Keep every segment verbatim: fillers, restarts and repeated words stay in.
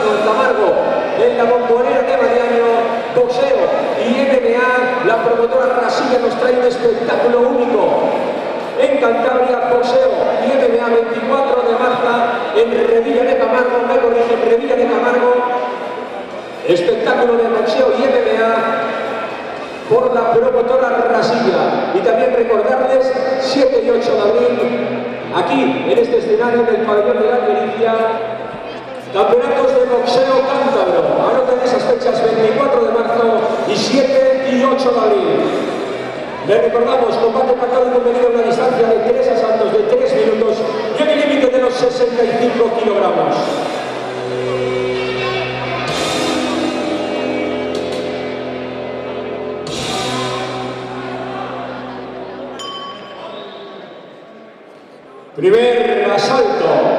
Mariano Camargo, en la bombonera de Mariano, boxeo y M M A, la promotora Rasilla nos trae un espectáculo único. En Cantabria, boxeo y M M A, veinticuatro de marzo en Revilla de Camargo, me corrigen, Revilla de Camargo, espectáculo de boxeo y M M A por la promotora Rasilla. Y también recordarles, siete y ocho de abril, aquí en este escenario del pabellón de la Almericia, campeonatos de boxeo cántabro. Anoten esas fechas, veinticuatro de marzo y siete y ocho de abril. Les recordamos, combate pactado y convenido en una distancia de tres asaltos de tres minutos y en el límite de los sesenta y cinco kilogramos. Primer asalto.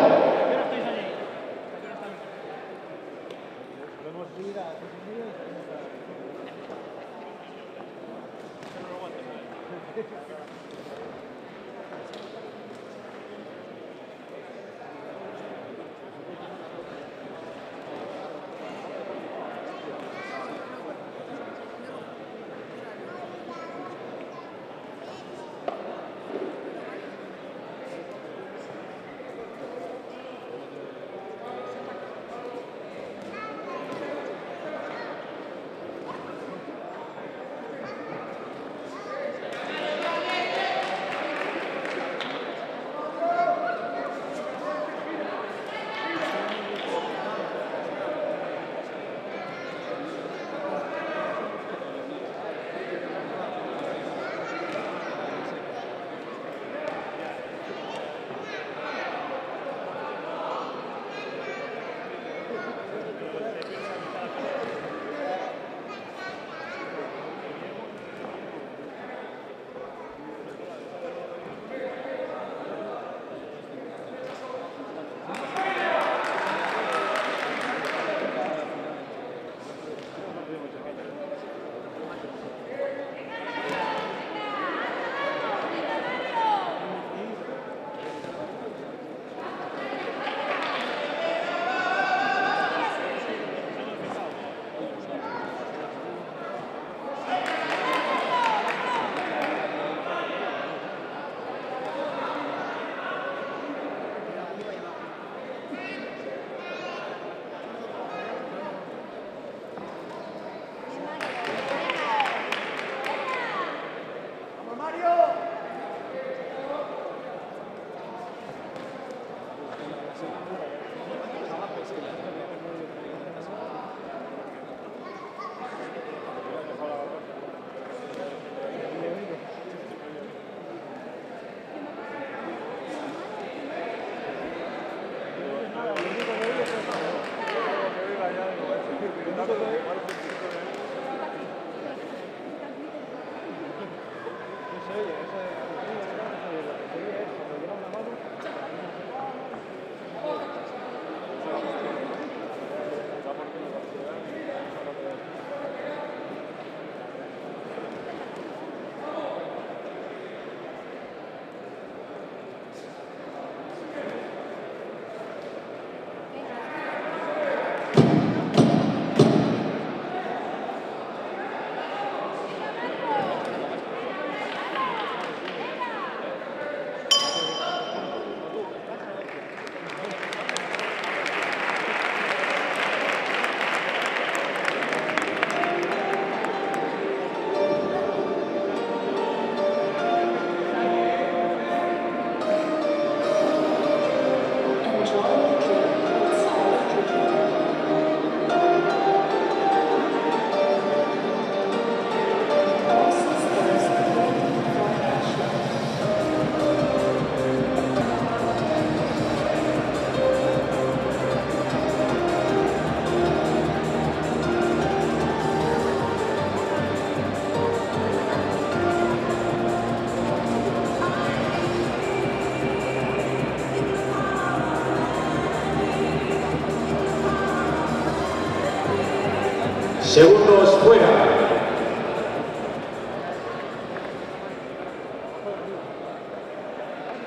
Segundos fuera.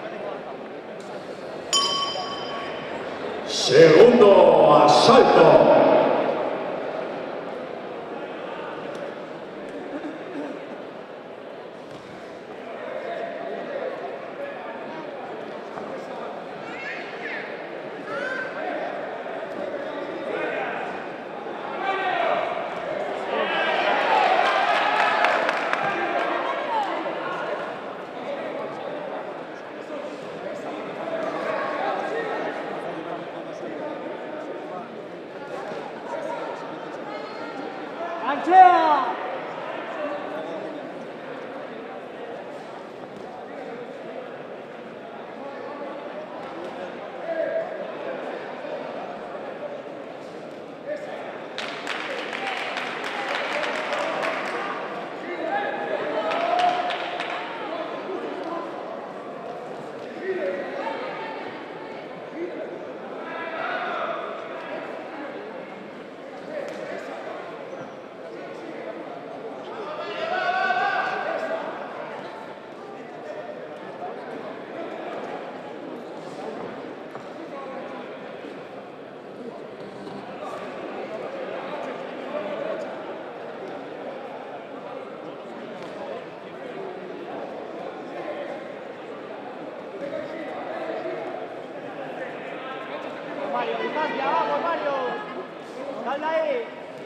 Segundo asalto. ¡Boxea! Mario, distancia, vamos Mario. Salda ahí.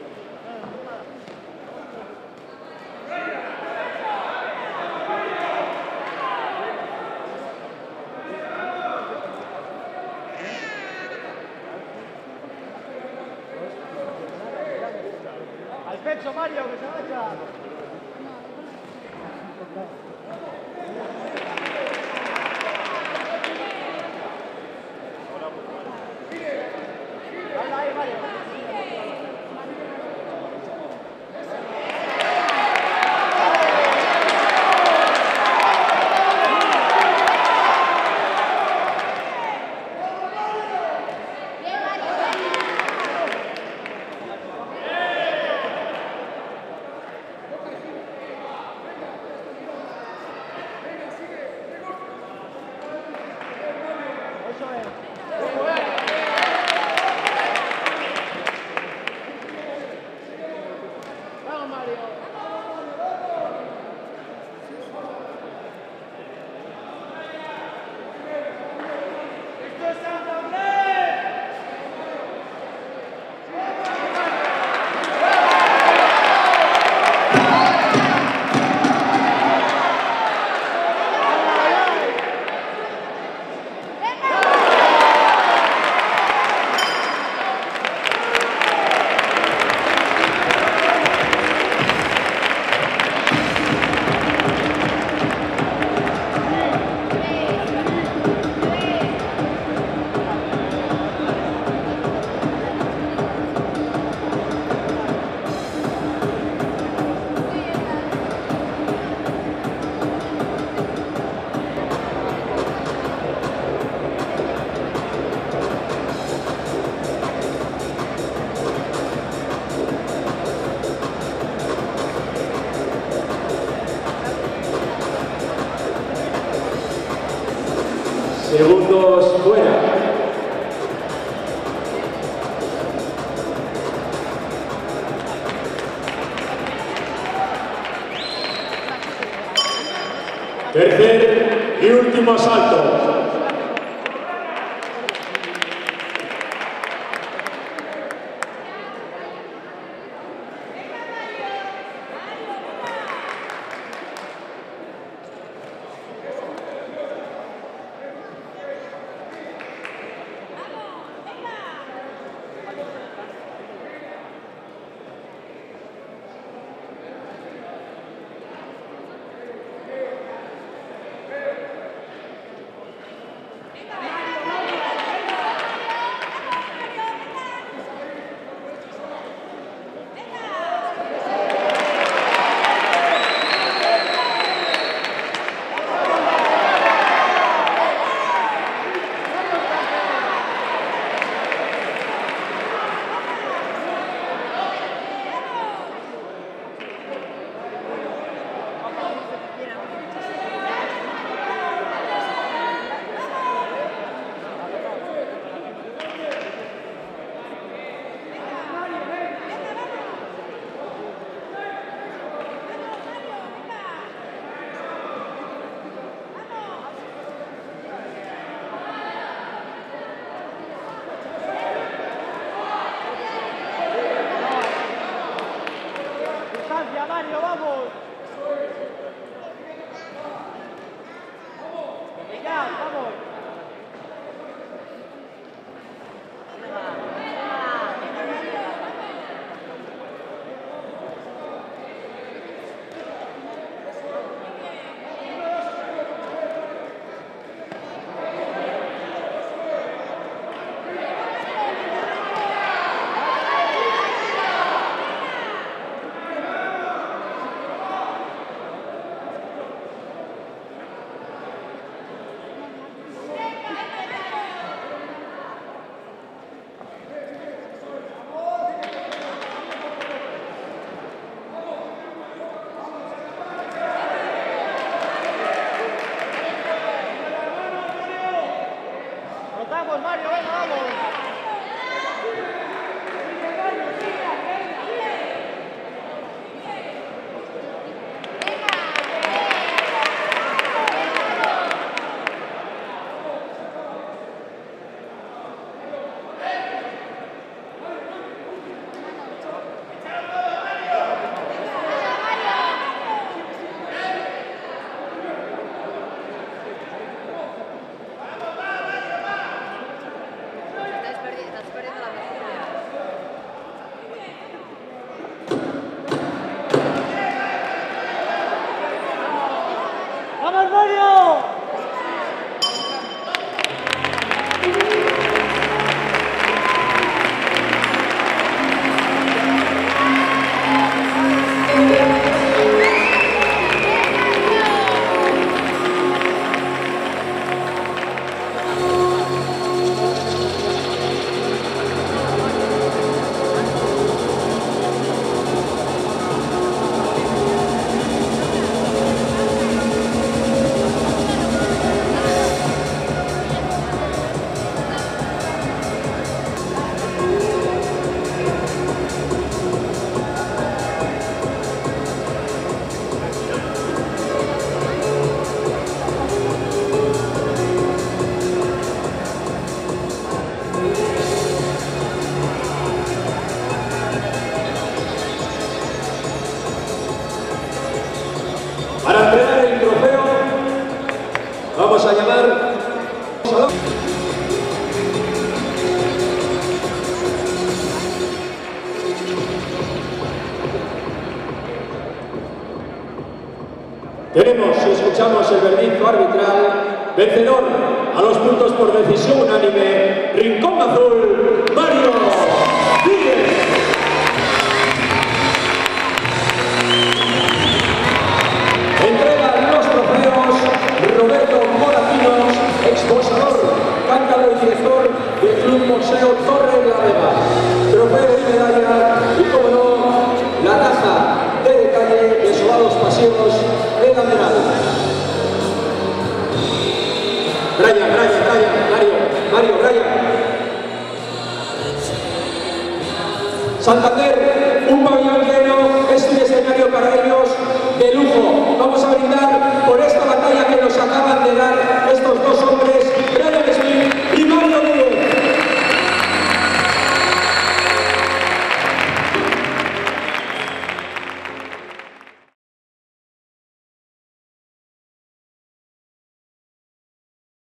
Al pecho Mario, que se agacha. Segundos fuera. Tercer y último asalto. Tenemos y escuchamos el veredicto arbitral. Vencedor a los puntos por decisión unánime, Rincón Azul, Mario Díez. Entregan los trofeos Roberto Moracinos, expulsador, cántaro y director del Club Boxeo Torre la Vega. Trofeo y medalla y, como no, la taza de detalle de sobados pasivos del Andrade. Brian, Brian, Brian, Mario, Mario, Brian. Santander, un pabellón lleno, es un escenario para ellos de lujo. Vamos a brindar por esta batalla que nos acaban de dar estos dos hombres.